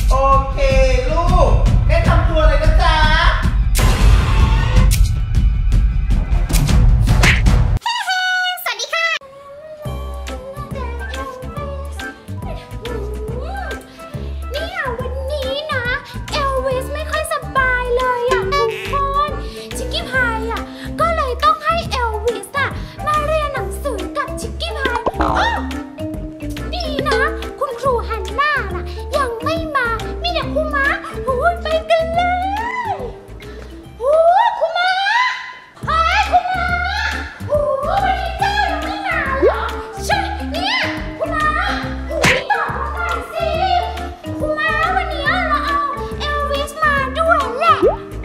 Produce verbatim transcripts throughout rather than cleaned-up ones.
โอเคลูกแนะนำตัวเลยนะจ๊ะสวัสดีค่ะเนี่ยวันนี้นะเอลวิสไม่ค่อยสบายเลยอ่ะทุกคนชิคกี้พายอ่ะก็เลยต้องให้เอลวิสอ่ะมาเรียนหนังสือกับชิคกี้พายอ๋อดีนะคุณครูฮันน่าน่ะยังไม่มามีแต่ครูม้าโอ้ยไปกันเลยโอ้ยครูม้าเฮ้ยครูม้าโอ้ยวันนี้เจ้ายังไม่มาเหรอใช่เนี่ยครูม้าโอ้ยตอบมาหน่อยสิครูม้าวันนี้เราเอาเอลวิสมาด้วยแหละ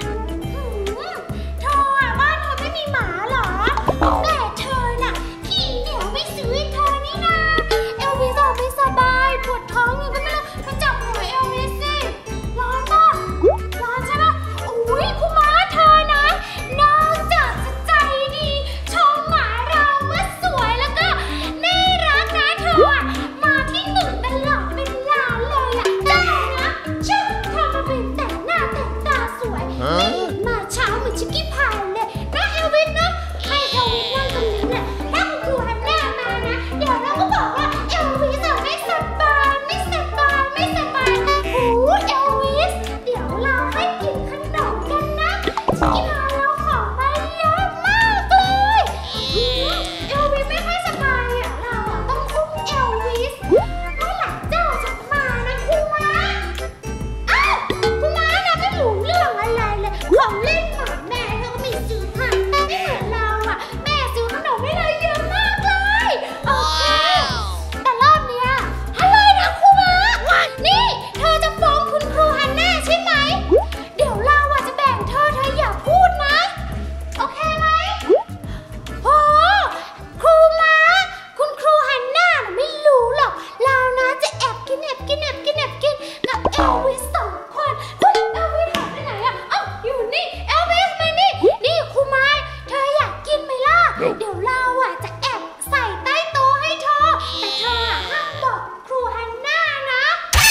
เธออะบ้านเธอไม่มีหมาเหรอแต่เธอน่ะขี้เหนียวไม่ซื้อให้เธอนี่นาเอลวิสออกไม่สบายปวดท้องอยู่ก็ไม่รู้ไปจับหัวเอลวิสสิร้อนป่ะร้อนใช่ปะโอ้ยครูม้าเธอนะนอกจากจะใจดีชมหมาเราว่าสวยแล้วก็น่ารักนะเธออะมาที่หนึ่งตลอดเป็นล้านเลยอะแต่นะชื่อเธอมาเป็นแต่งหน้าแต่งตาสวยไม่เห็นมาเช้าเหมือนชิคกี้พายเลยนะเอลวิสนะให้เอลวิสนั่งตรงนี้แหละถ้าคุณครูฮันน่ามานะเดี๋ยวเราก็บอกว่าเอลวิสอะไม่สบายไม่สบายไม่สบายโอ้เอลวิสเดี๋ยวเราให้กินขนมกันนะชิคกี้พายเราของไปเยอะมากเลยอืมเอลวิสไม่ค่อยสบายอะเราอะต้องอุ้มเอลวิสเมื่อหลังเจ้าจะมานะครูม้าอ้าวครูม้านะไม่รู้เรื่องอะไรเลยของเล่นหมาแม่เธอก็ไม่ซื้อให้ไม่เหมือนเราอะแม่ซื้อขนมให้เราเยอะมากเลยโอเคแต่รอบเนี้ยอะไรนะครูม้านี่เธอจะฟ้องคุณครูฮันน่าใช่ไหมเดี๋ยวเราอะจะแบ่งเธอเธออย่าพูดนะโอเคไหมโอ้ครูม้าคุณครูฮันน่าน่ะไม่รู้หรอกเรานะจะแอบกินแอบกินแอบกินแอบกินกับเอลวิสสองคนเฮ้ยเอลวิสหายไปไหนอะเอ้าอยู่นี่เอลวิสมานี่นี่ครูม้าเธออยากกินไหมล่ะเดี๋ยวเราอะจะแอบใส่ใต้โต๊ะให้เธอแต่เธออะห้ามบอกครูฮันน่านะ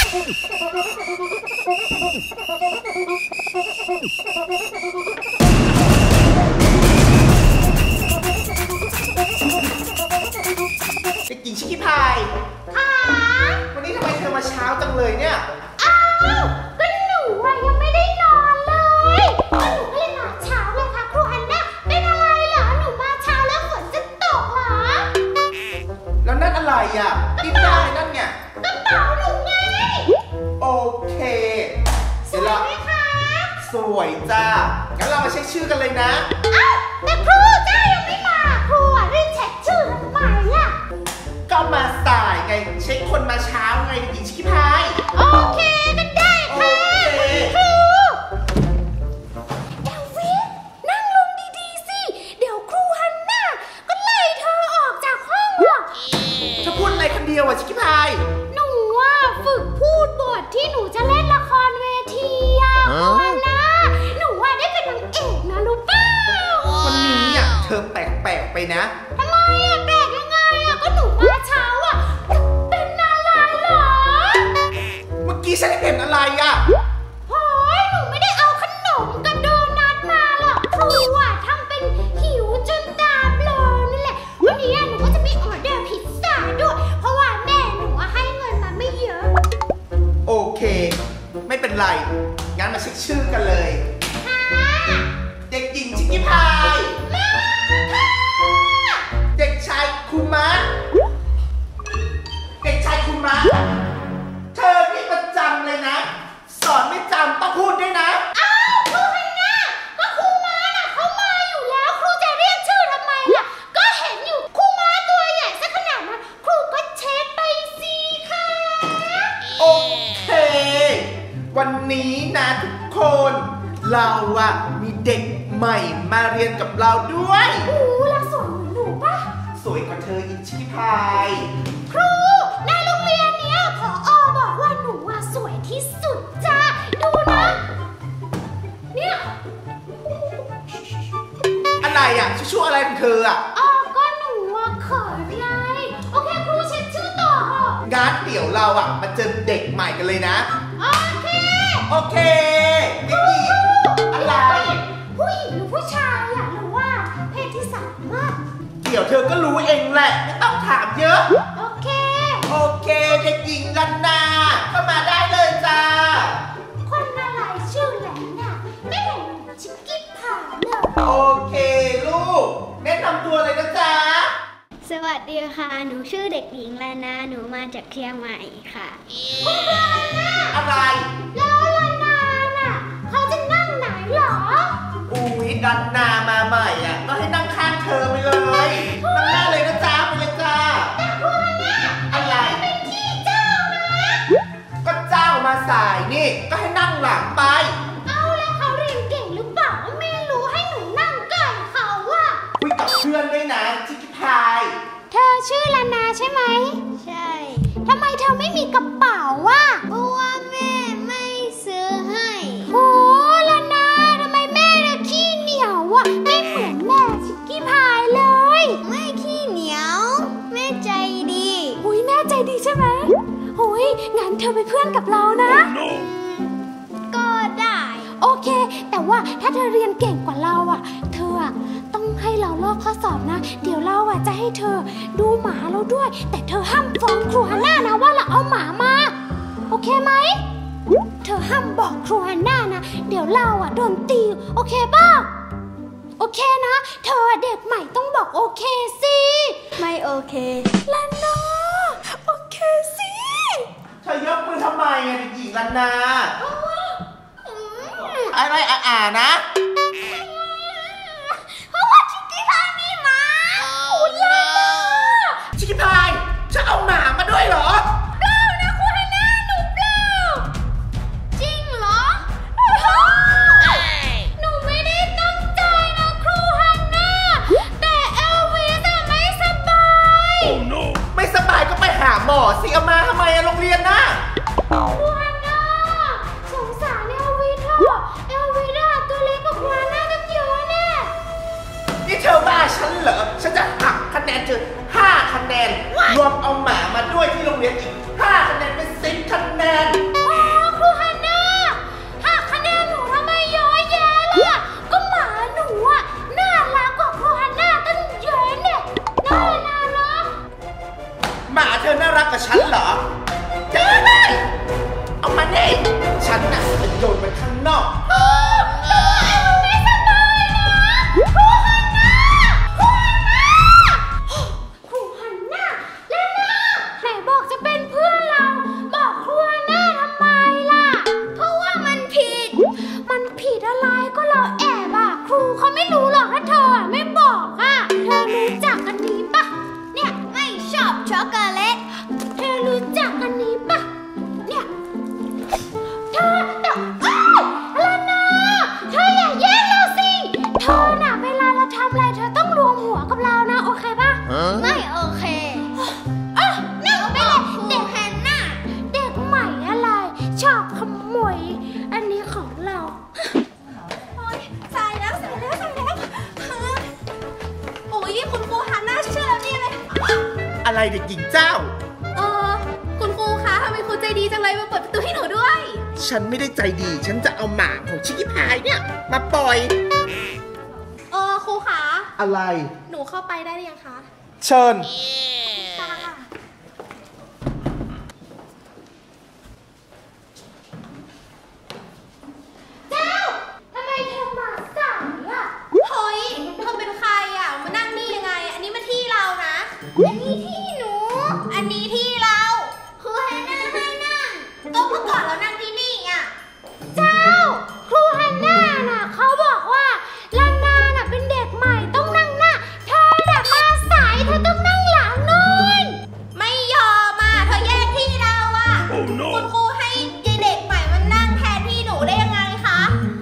เด็กหญิงชิคกี้พายค่ะวันนี้ทำไมเธอมาเช้าจังเลยเนี่ยอ้าวก็หนูอะยังไม่ได้นอนเลยก็หนูก็เลยมาเช้าเลยค่ะครูฮันน่าเป็นอะไรเหรอหนูมาเช้าแล้วฝนจะตกเหรอแล้วนั่นอะไรอ่ะดิ้นได้นั่นเนี่ยกระเป๋าหนูไงโอเคสวยไหมคะสวยจ้างั้นเรามาเช็คชื่อกันเลยนะอ้าวแต่ครูเจ้ายังไม่มาครูอะรีบเช็คชื่อทำไมล่ะก็มาสายไงเช็คคนมาเช้าไงเด็กหญิงชิคกี้พายโอเคก็ได้ค่ะโอเคครูเอลวิสนั่งลงดีๆสิเดี๋ยวครูฮันน่าก็ไล่เธอออกจากห้องหรอกเธอพูดอะไรคนเดียวอ่ะชิคกี้พายหนูว่าฝึกพูดบทที่หนูจะเล่นละครเวทีอะวันนะหนูว่าได้เป็นนางเอกนะรู้เปล่าวันนี้อ่ะเธอแปลกๆไปนะทำไมอะแปลกยังไงอะก็หนูมาเช้าอะเป็นอะไรเหรอเมื่อกี้ฉันเห็นอะไรอ่ะโอ้ยหนูไม่ได้เอาขนมกับโดนัทมาหรอกครูอะทำเป็นหิวจนตาเบลอนั่นแหละวันนี้หนูก็จะมีออเดอร์พิซซ่าด้วยเพราะว่าแม่หนูให้เงินมาไม่เยอะโอเคไม่เป็นไรงั้นมาเช็คชื่อกันเลยเด็กหญิงชิคกี้พายเด็กชายคุมะเด็กชายคุมะเธอนี่ประจำเลยนะสอนไม่จำต้องพูดด้วยนะอ้าวครูฮันน่าก็ครูม้าน่ะเขามาอยู่แล้วครูจะเรียกชื่อทำไมล่ะก็เห็นอยู่ครูม้าตัวใหญ่ซะขนาดนั้นครูก็เช็ดไปสิค่ะโอเควันนี้นะทุกคนเราอะมีเด็กใหม่มาเรียนกับเราด้วยโอ้แล้วสวยเหมือนหนูปะสวยกว่าเธออีกชิคกี้พายครูในโรงเรียนเนี้ยผอ.บอกว่าหนูอะสวยที่สุดจ้าดูนะเนี่ยอะไรอะชั่วๆอะไรของเธออะอ๋อก็หนูอะเขินไงโอเคครูเช็คชื่อต่อเหรองั้นเดี๋ยวเราอะมาเจอเด็กใหม่กันเลยนะโอเคโอเคเด็กหญิงอะไรผู้หญิงหรือผู้ชายอะหรือว่าเพศที่สามอะเดี๋ยวเธอก็รู้เองแหละไม่ต้องถามเยอะโอเคโอเคเด็กหญิงลันนาเข้ามาได้เลยจ้าคนอะไรชื่อแหลมน่ะไม่เห็นชิคกี้พายเลยโอเคลูกแนะนำตัวเลยนะจ๊ะสวัสดีค่ะหนูชื่อเด็กหญิงลานาหนูมาจากเชียงใหม่ค่ะอะไรแล้วลานาน่ะเขาจะนั่งไหนหรออุ้ยดันนามาใหม่อ่ะก็ให้นั่งข้างเธอไปเลยนั่งหน้าเลยนะจ๊ะไปเลยจ้าแต่คุณน่ะอะไรเป็นที่เจ้านะก็เจ้ามาสายนี่ก็ให้นั่งหลังไปเอาแล้วเขาเรียนเก่งหรือเปล่าไม่รู้ให้หนูนั่งใกล้เขาอะคุยกับเพื่อนด้วยนะชิคกี้พายเธอชื่อลานาใช่ไหมใช่ทำไมเธอไม่มีกระเป๋าวะเพราะว่าแม่ไม่ซื้อให้โอ้ลานาทำไมแม่ละขี้เหนียววะไม่เหมือนแม่ชิคกี้พายเลยไม่ขี้เหนียวแม่ใจดีหุยแม่ใจดีใช่ไหมหุยงั้นเธอเป็นเพื่อนกับเรานะ oh, no. ก็ได้โอเคแต่ว่าถ้าเธอเรียนเก่งกว่าเราอ่ะเธอต้องให้เราลอกข้อสอบนะเดี๋ยวเราอ่ะจะให้เธอดูหมาเราด้วยแต่เธอห้ามฟ้องครูฮันน่านะว่าเราเอาหมามาโอเคไหมเธอห้ามบอกครูฮันน่านะเดี๋ยวเราอ่ะโดนตีโอเคป่ะโอเคนะเธอเด็กใหม่ต้องบอกโอเคสิไม่โอเคลานาโอเคสิเธอยกมือทำไมอ่ะเด็กหญิงลานาอะไรอ่านะเพราะว่าชิคกี้พายมีหมาคุณล่ะชิคกี้พายจะเอาหมามาด้วยเหรอเปล่านะครูฮันน่าหนูเปล่าจริงเหรอหนูไม่ได้ตั้งใจนะครูฮันน่าแต่เอลวิสไม่สบาย oh, no. ไม่สบายก็ไปหาหมอสิเอามาทำไมโรงเรียนนะครูฮันน่าสงสารเอลวิสเถอะเอลวิสตัวเล็กกว่าครูฮันน่าตั้งเยอะแน่นี่เธอว่าฉันเหรอฉันจะหักคะแนนเธอห้าคะแนนรวมเอาหมามาด้วยที่โรงเรียนอีกห้าคะแนนเป็นสิบคะแนนอ๋อครูฮันน่าหักคะแนนหนูทำไมเยอะแยะล่ะก็หมาหนูอ่ะน่ารักกว่าครูฮันน่าตั้งเยอะเนี่ยน่าน่ารักหมาเธอน่ารักกับฉันเหรอเจ๊ได้เอามานี่ฉันน่ะจะโยนไปข้างนอกโอ้หนูไม่สบายนะครูฮันน่าครูฮันน่าครูฮันน่าแล้วนะไหนบอกจะเป็นเพื่อนเราบอกครูฮันน่าทำไมล่ะเพราะว่ามันผิดมันผิดอะไรก็เราแอบอ่ะครูเขาไม่รู้หรอกถ้าเธอไม่บอกอ่ะเธอรู้จักอันนี้ปะเนี่ยไม่ชอบช็อกโกแลตเธอรู้จักอันนี้ปะเนี่ยเธอแต่อ้าวลานาเธออย่าแย่งเราสิเธอน่ะเวลาเราทำอะไรเธอต้องรวมหัวกับเรานะโอเคปะไม่โอเคอ่ะนั่งไปเลยเด็กแฮนน่าเด็กใหม่อะไรชอบขโมยอันนี้ของเราโอ๊ยใส่แล้วใส่แล้วใส่แล้วโอ้ยคุณครูฮันน่าเชื่อแล้วนี่เลยอะไรเด็กหญิงเจ้าเออคุณครูคะทำไมครูใจดีจังเลยมาเปิดประตูให้หนูด้วยฉันไม่ได้ใจดีฉันจะเอาหมาของชิคกี้พายเนี่ยมาปล่อยเออครูคะอะไรหนูเข้าไปได้หรือยังคะเชิญเจ้าทำไมเธอมาสายอ่ะเฮ้ยเธอเป็นใครอ่ะมานั่งนี่ยังไงอันนี้มาที่เรานะอันนี้ที่หนูอันนี้ที่เราครูฮันน่าให้นั่งก็เมื่อก่อนเรานั่งที่นี่อ่ะเจ้าครูฮันน่าน่ะเขาบอกว่าลานาน่ะเป็นเด็กใหม่ต้องนั่งหน้าเธอน่ะมาสายเธอต้องนั่งหลังนู่นไม่ยอมมาเธอแย่งที่เราอ่ะ oh, no. คุณครูให้เด็กใหม่มันนั่งแทนที่หนูได้ยังไงคะ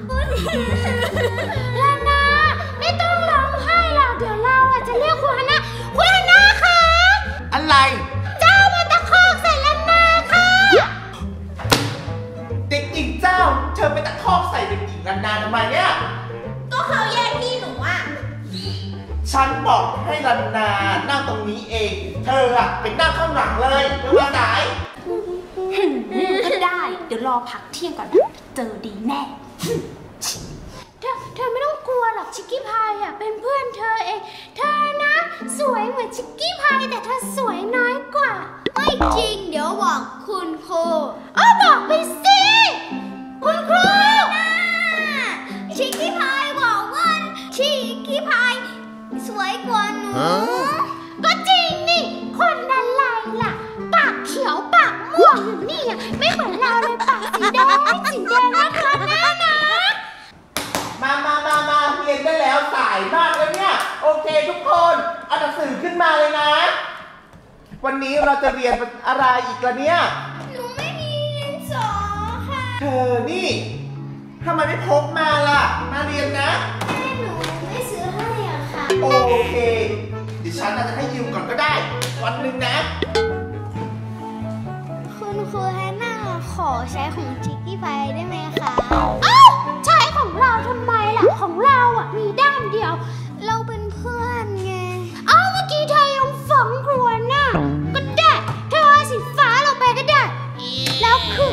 ลานาไม่ต้องร้องไห้หรอกเดี๋ยวเราอ่ะจะเรียกครูฮันน่าครูฮันน่าคะอะไรเจ้ามาตะคอกใส่ลานาค่ะเด็กหญิงเจ้าเธอไปตะคอกใส่เด็กหญิงลานาทำไมเนี่ยก็เขาแย่งที่หนูอ่ะฉันบอกให้ลานานั่งตรงนี้เองเธออะไปนั่งข้างหลังเลยเวลาไหนก็ได้เดี๋ยวรอพักเที่ยงก่อนเจอดีแน่เธอเธอไม่ต้องกลัวหรอกชิคกี้พายอ่ะเป็นเพื่อนเธอเองเธอนะสวยเหมือนชิคกี้พายแต่เธอสวยน้อยกว่าไม่จริงเดี๋ยวบอกคุณครูอ้าวบอกไปสิคุณครูชิคกี้พายบอกว่าชิคกี้พายสวยกว่าหนูก็จริงนี่คนอะไรล่ะปากเขียวปากม่วงอยู่นี่ไม่เหมือนเราเลยปากสีแดงสีแดงนะคะแน่นะมามามามาเรียนได้แล้วสายมากแล้วเนี่ยโอเคทุกคนเอาหนังสือขึ้นมาเลยนะวันนี้เราจะเรียนอะไรอีกล่ะเนี่ยหนูไม่มีดินสอค่ะเธอนี่ทำไมไม่พกมาล่ะมาเรียนนะแม่หนูไม่ซื้อให้อ่ะค่ะโอเคดิฉันอาจจะให้ยืมก่อนก็ได้วันหนึ่งนะคุณครูแฮนน่าขอใช้ของชิคกี้พายได้ไหมคะอ้าวใช้ของเราทำไมล่ะของเราอ่ะมีด้านเดียวเราเป็นเพื่อนไงอ้าวเมื่อกี้เธอยังฝังครัวน่ะก็ได้เธอเอาสีฟ้าเราไปก็ได้แล้วคือ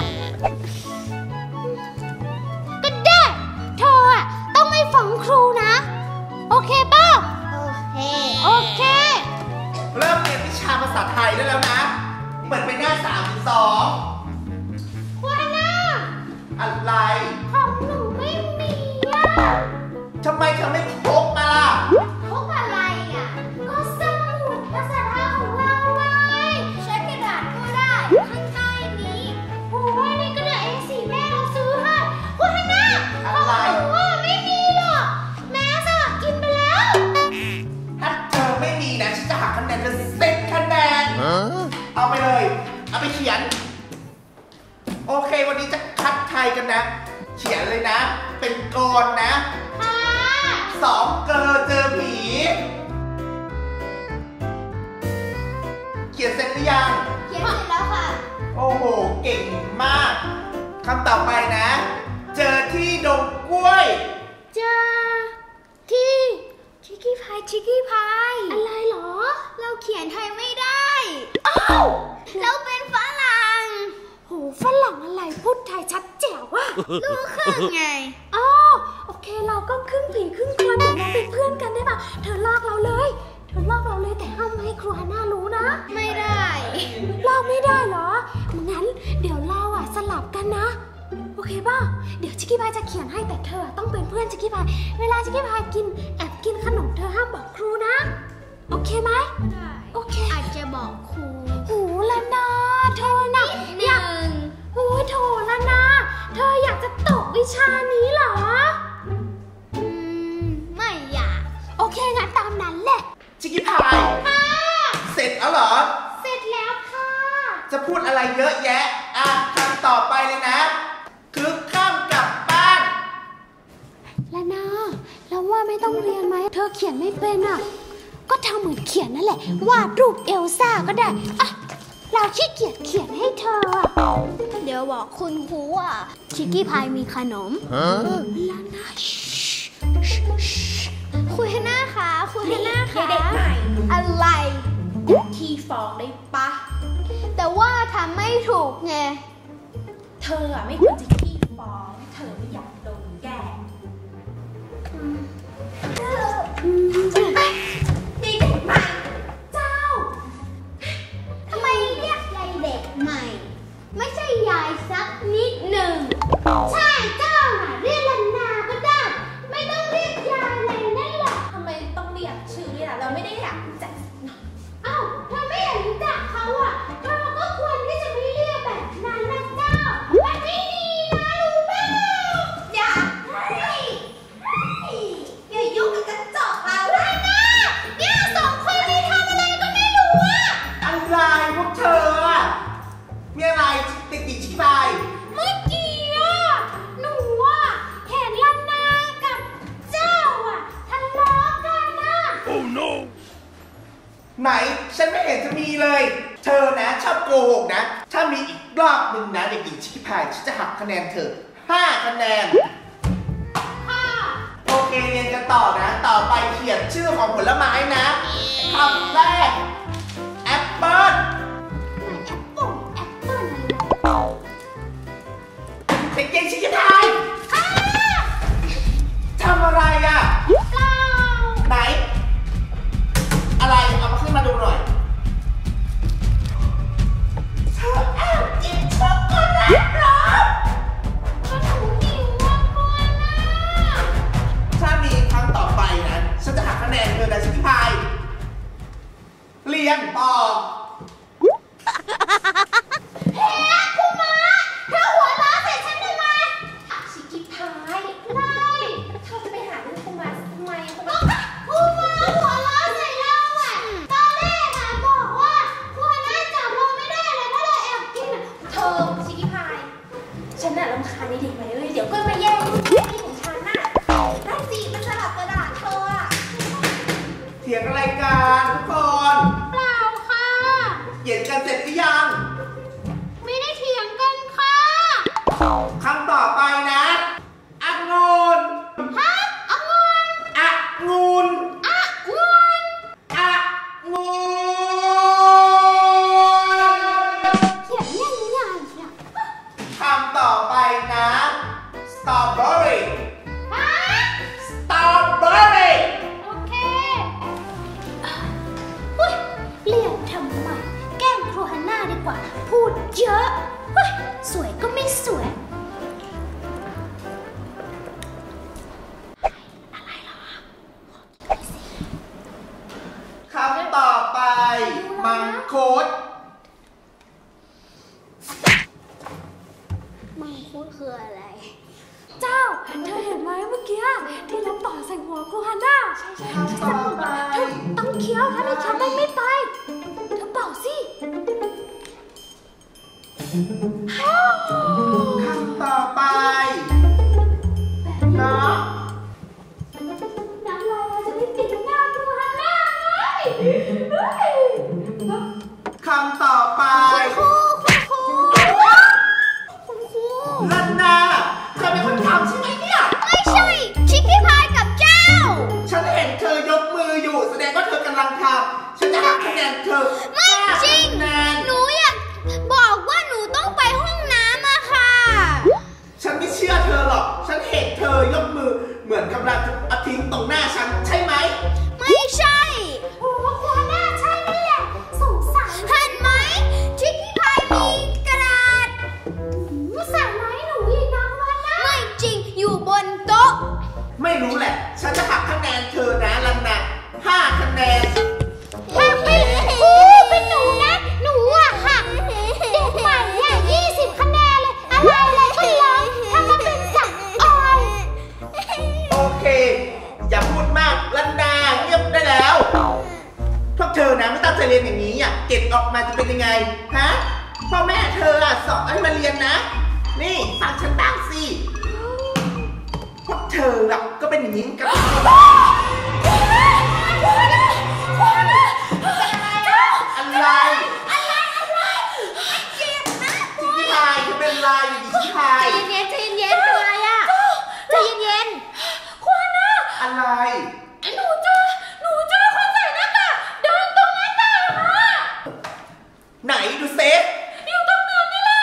ก็ได้เธออ่ะต้องไม่ฝังครูนะโอเคป่ะโอเคโอเคเริ่มเรียนวิชาภาษาไทยได้แล้วนะเปิดไปหน้าสามสิบสองว่าน่ะอะไรของหนูไม่มีอ่ะทำไมเธอไม่พกมาล่ะพกอะไรอ่ะก็สมุดภาษาไทยของเราไงใช้กระดาษก็ได้ข้างใต้นี้โอ้ยนี่กระดาษ เอ สี่ แม่เราซื้อให้ว่าน่ะอะไรว่าไม่มีหรอกแม่สลับกินไปแล้วถ้าเธอไม่มีนะฉันจะหักคะแนนเธอสิบคะแนนเอาไปเลยเอาไปเขียนโอเควันนี้จะคัดไทยกันนะเขียนเลยนะเป็นกรนะสองเกอเจอผีเขียนเสร็จหรือยังเขียนเสร็จแล้วค่ะโอ้โหเก่งมากคำต่อไปนะเจอที่ดงกล้วยเจอที่ชิคกี้พายชิคกี้พายอะไรหรอเราเขียนไทยไม่ได้อ้าวเราเป็นฝรั่งโหฝรั่งอะไรพูดไทยชัดแจ๋วว่ะลูกครึ่งไงอ๋อโอเคเราก็ครึ่งผีครึ่งคนเดี๋ยวเราเป็นเพื่อนกันได้ป่ะเธอลอกเราเลยเธอลอกเราเลยแต่ห้ามให้ครูฮาน่ารู้นะไม่ได้ลอกไม่ได้เหรองั้นเดี๋ยวเราอ่ะสลับกันนะโอเคป่ะเดี๋ยวชิคกี้พายจะเขียนให้แต่เธอต้องเป็นเพื่อนชิคกี้พายเวลาชิคกี้พายกินแอบกินขนมเธอห้ามบอกครูนะโอเคไหมได้โอเคอาจจะบอกครูโหละนาเธอน่ะอยากโอ้ยโถละนาเธออยากจะตกวิชานี้เหรออืมไม่อยากโอเคงั้นตามนั้นแหละชิคกี้พายค่ะเสร็จแล้วเหรอเสร็จแล้วค่ะจะพูดอะไรเยอะแยะอ่ะคำต่อไปเลยนะคือข้ามกลับบ้านละนาแล้วว่าไม่ต้องเรียนไหมเธอเขียนไม่เป็นอ่ะก็ทำเหมือนเขียนนั่นแหละวาดรูปเอลซ่าก็ได้อะเราขี้เกียจเขียนให้เธอเดี๋ยวบอกคุณครูว่าชิคกี้พายมีขนมละนาคุยหน้าค่ะคุยหน้าค่ะเด็กใหม่อะไรทีฟ้องได้ปะแต่ว่าทำไม่ถูกไงเธออะไม่ควรจะขี้ฟ้องเธอไม่อยากโดนแก่ดีเด็กใหม่เจ้าทำไมเรียกยายเด็กใหม่ไม่ใช่ยายสักนิดหนึ่งใช่เจ้าน่ะเรียกลันนาก็ได้ไม่ต้องเรียกยายเลยนั่นแหละทำไมต้องเรียกชื่อนี่ล่ะเราไม่ได้อยากรู้จักอ้าวเธอไม่อยากรู้จักเขาอ่ะเธอก็ควรที่จะไม่เรียกแบบนั้นนะเจ้าแบบไม่ดีนะรู้เปล่าอยากให้อย่ายุ่งกับกระจกเราได้นะเนี่ยสองคนนี้ทำอะไรก็ไม่รู้อ่ะอะไรพวกเธออ่ะมีอะไรติดติดชิบายเมื่อกี้อ่ะหนูอ่ะเห็นลันนากับเจ้าอ่ะทะเลาะกันนะ Oh no ไหนฉันไม่เห็นจะมีเลยเธอนะชอบโกหกนะถ้ามีอีกรอบหนึ่งนะเด็กหญิงชิคกี้พายฉันจะหักคะแนนเธอห้าคะแนนโอเคเรียนกันต่อนะต่อไปเขียนชื่อของผลไม้นะคำแรกแอปเปิ้ลแอปเปิ้ลแอปเปิ้ลเด็กหญิงชิคกี้พายอชิคกี้พายฉันน่ะรำคาญในเด็กไหนเลยเดี๋ยวก็มาแย่งที่ของฉันน่ะได้สิมันสลับกระดาษเธออะเถียงอะไรกันทุกคนเปล่าค่ะเขียนกันเสร็จหรือยังไม่ได้เถียงกันค่ะคำต่อไปนะองุ่นฮะองุ่นองุ่นองุ่นองุ่นเขียนยังไงอะคำต่อไปนะสตรอเบอรี่ฮะสตรอเบอรี่โอเคอุ้ยเรียกทำไมแกล้งครูฮันน่าดีกว่าพูดเยอะเฮ้ยสวยก็ไม่สวยอะไรหรอคำต่อไปมังคุดมังคุดคืออะไรเจ้าเธอเห็นไหมเมื่อกี้ที่เราต่อใส่หัวครูฮันน่าใช่ใช่ใช่เธอต้องเคี้ยวถ้าไม่เคี้ยวมันไม่ไปเธอเป่าสิคำต่อไปน้ำน้ำลายเราจะไม่ติดหน้าครูฮันน่าเลยคำต่อไปครูคุณครูคุณครูลันนาเธอเป็นคนทำใช่ไหมเนี่ยไม่ใช่ชิคกี้พายกับเจ้าฉันเห็นเธอยกมืออยู่แสดงว่าเธอกำลังทำฉันจะหักคะแนนเธอไม่จริงหนูอยากบอกว่าหนูต้องไปห้องน้ำอะค่ะฉันไม่เชื่อเธอหรอกฉันเห็นเธอยกมือเหมือนกำลังจะเอาทิ้งตรงหน้าฉันใช่ไหมไม่ใช่โอ้โหหน้าใช่นี่แหละสงสารเห็นไหมชิคกี้พายมีกระดาษใส่ไว้หนูอีกนะวันนะไม่จริงอยู่บนโต๊ะไม่รู้แหละฉันจะหักคะแนนเธอนะลันนาห้าคะแนนหักไปโอ้เป็นหนูนะหนูอะหักเด็กใหม่เนี่ยยี่สิบคะแนนเลยอะไรเลยก็ร้องถ้ามาเป็นสัตว์อ่อนโอเคอย่าพูดมากลันนาเงียบได้แล้วพวกเธอนะไม่ตั้งใจเรียนอย่างนี้อ่ะเก็บออกมาจะเป็นยังไงฮะพ่อแม่เธออ่ะสอนให้มาเรียนนะนี่ฟังฉันบ้างสิพวกเธออ่ะก็เป็นอย่างนี้กันอะไรอะไรอะไรเจ็บนะชิคกี้พายเธอเป็นไรอยู่ดิชิคกี้พายใจเย็นใจเย็นเป็นไรอ่ะใจเย็นคุณนะอะไรหนูเจอหนูเจอคนใส่หน้ากากเดินตรงหน้าต่างอ่ะไหนดูเซฟอยู่ตรงนั้นนี่แหละ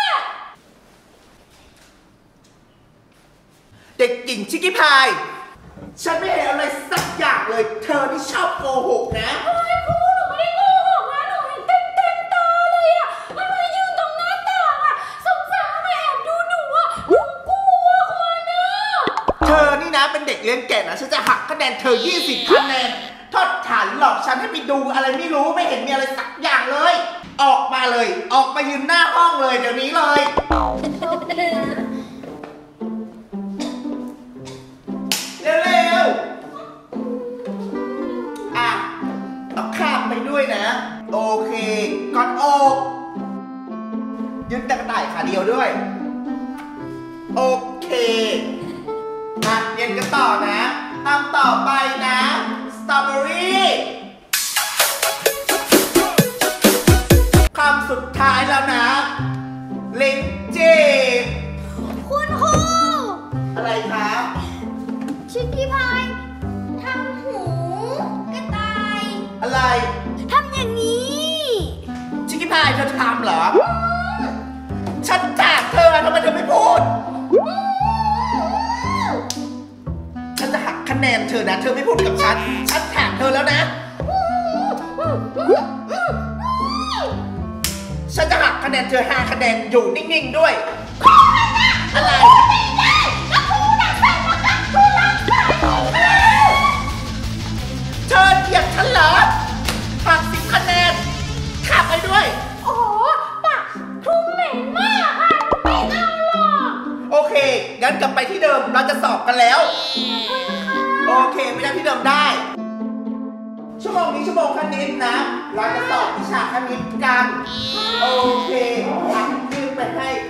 เด็กหญิงชิคกี้พายฉันไม่เห็นอะไรสักอย่างเลยเธอที่ชอบโกหกนะเฮ้ยครูหนูไม่ได้โกหกนะหนูเห็นเต็มเต็มตาเลยอ่ะมันมายืนตรงหน้าต่างอ่ะสงสารมาแอบดูหนูอ่ะหนูกลัวคนอ่ะเธอนี่นะเป็นเด็กเลี้ยงแก่นะฉันจะหักคะแนนเธอยี่สิบคะแนนทอดฐานหลอกฉันให้ไปดูอะไรไม่รู้ไม่เห็นมีอะไรสักอย่างเลยออกมาเลยออกมายืนหน้าห้องเลยเดี๋ยวนี้เลยเร็วๆอ่ะต้องข้ามไปด้วยนะโอเคกอดอกยืนตะกระต่ายขาเดียวด้วยโอเคอ่ะเรียนกันต่อนะคำต่อไปนะสตรอเบอรี่คำสุดท้ายแล้วนะลินจีคุณครูอะไรคะชิคกี้พายทำหูกระต่ายอะไรทำอย่างนี้ชิคกี้พายเธอทำเหรอฉันถามเธอทำไมเธอไม่พูดฉันจะหักคะแนนเธอนะเธอไม่พูดกับฉันฉันถามเธอแล้วนะฉันจะหักคะแนนเธอห้าคะแนนอยู่นิ่งๆด้วยอะไรเธอเถียงฉันเหรอหักสิบคะแนนขับไปด้วยโอ้ปากทุ่มเหม็นมากอ่ะไม่เอาหรอกโอเคงั้นกลับไปที่เดิมเราจะสอบกันแล้วโอเคไม่ได้ที่เดิมได้ชั่วโมงนี้ชั่วโมงคณิตนะเราจะสอบวิชาคณิตกันโอเคอ่ะยื่นไปให้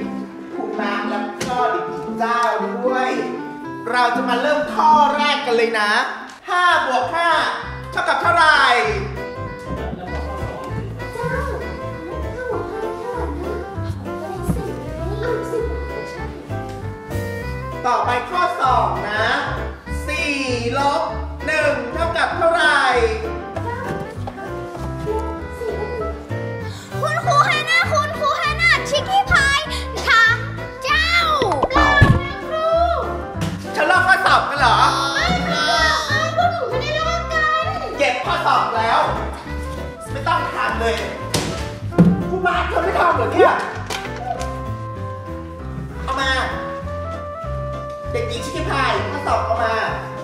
เราจะมาเริ่มข้อแรกกันเลยนะห้าบวกห้าเท่ากับเท่าไหร่เจ้าห้าบวกห้าเท่าไหร่นะก็ได้สิบไงอ้าวสิบใช่ต่อไปข้อสองนะสี่ลบหนึ่งเท่ากับเท่าไหร่คุณครูให้หน้าคุณครูให้หน้าชิคกี้พายถามเจ้าเปล่านะครูฉันลอกข้อสอบกันเหรอไม่ค่ะอ้าวพวกหนูไม่ได้ลอกกันเก็บข้อสอบแล้วไม่ต้องทำเลยผู้มาเธอไม่ทำเหรอเนี่ยเอามาเด็กหญิงชิคกี้พายข้อสอบเอามา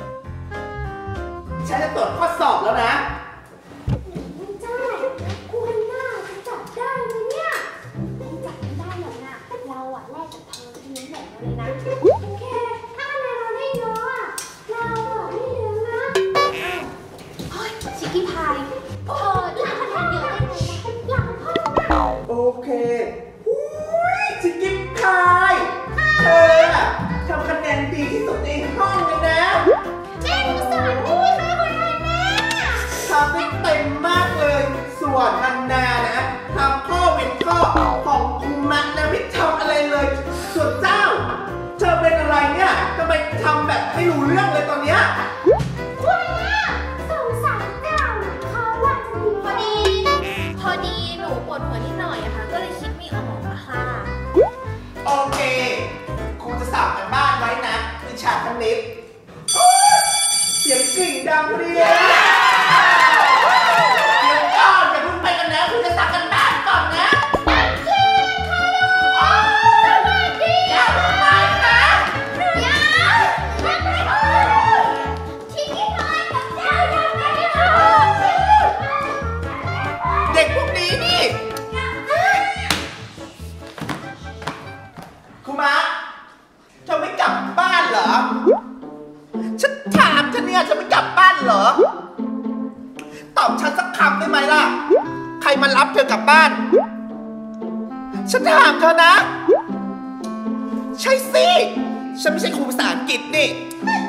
ฉันจะตรวจข้อสอบแล้วนะเจ้าครูฮันน่าจะจับได้ไหมเนี่ยคงจับไม่ได้หรอกนะเราอะแลกกับเธอทีนี้แบบเลยนะโอเคถ้าคะแนนเราได้เยอะอะเราอะไม่เหลือนะเฮ้ยชิคกี้พายเธอได้คะแนนเยอะได้ไงอยากพ่อนะโอเคชิคกี้พายเธอทำคะแนนดีที่สุดในห้องเลยนะเจ๊หนูสอนดีค่ะคุณฮันน่าทำได้เต็มมากเลยส่วนฮันนานะทำข้อเว้นข้อของคุมักนะไม่ทำอะไรเลยส่วนเจ้าเธอเป็นอะไรเนี่ยทำไมทำแบบไม่รู้เรื่องเลยตอนเนี้ยคุณน่าสงสารเจ้าเขาว่าจะดีพอดีพอดีหนูปวดหัวนิดหน่อยอะค่ะก็เลยคิดไม่ออกอะค่ะโอเคครูจะสั่งกันบ้านไว้นะวิชาคณิตเสียงกริ่งดังพอดีเลยเดี๋ยวก่อนอย่าเพิ่งไปกันนะครูจะสั่งกันบ้านก่อนนะนักเรียนค่ะสวัสดีอย่าเพิ่งไปนะอย่านักเรียนชิคกี้พายกับเจ้ายังไม่ได้ค่ะเด็กพวกนี้นี่ครูมาเธอไม่กลับบ้านเหรอฉันถามเธอเนี่ยฉันไม่กลับบ้านเหรอตอบฉันสักคำได้ไหมล่ะใครมารับเธอกลับบ้านฉันถามเธอนะใช่สิฉันไม่ใช่ครูภาษาอังกฤษนี่